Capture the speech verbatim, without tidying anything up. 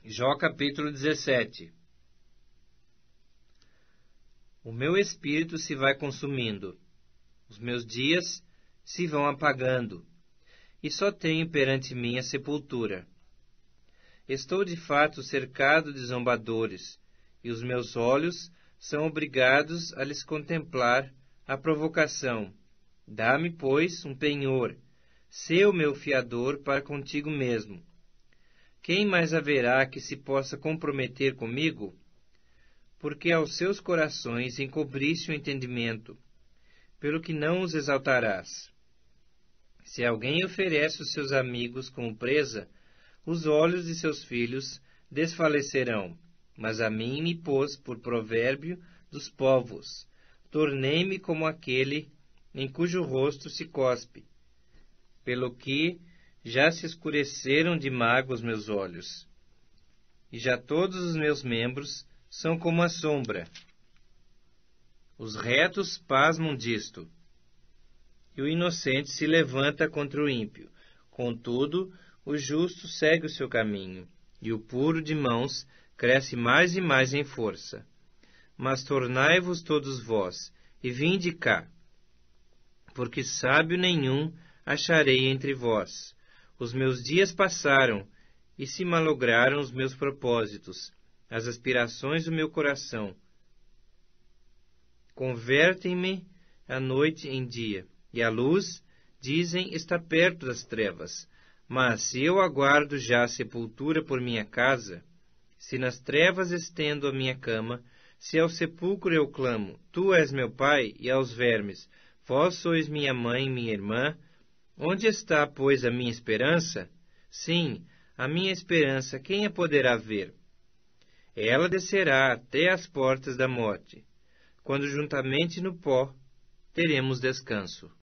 Jó capítulo dezessete. O meu espírito se vai consumindo, os meus dias se vão apagando, e só tenho perante mim a sepultura. Estou de fato cercado de zombadores, e os meus olhos são obrigados a lhes contemplar a provocação. Dá-me, pois, um penhor, sê o meu fiador para contigo mesmo. Quem mais haverá que se possa comprometer comigo? Porque aos seus corações encobriste o entendimento, pelo que não os exaltarás. Se alguém oferece os seus amigos como presa, os olhos de seus filhos desfalecerão. Mas a mim me pôs por provérbio dos povos. Tornei-me como aquele em cujo rosto se cospe, pelo que já se escureceram de mágoa os meus olhos, e já todos os meus membros são como a sombra. Os retos pasmam disto, e o inocente se levanta contra o ímpio. Contudo, o justo segue o seu caminho, e o puro de mãos cresce mais e mais em força. Mas tornai-vos todos vós, e vinde cá, porque sábio nenhum acharei entre vós. Os meus dias passaram, e se malograram os meus propósitos, as aspirações do meu coração. Convertem-me a noite em dia, e a luz, dizem, está perto das trevas. Mas se eu aguardo já a sepultura por minha casa, se nas trevas estendo a minha cama, se ao sepulcro eu clamo, tu és meu pai, e aos vermes, vós sois minha mãe e minha irmã, onde está, pois, a minha esperança? Sim, a minha esperança, quem a poderá ver? Ela descerá até as portas da morte, quando juntamente no pó teremos descanso.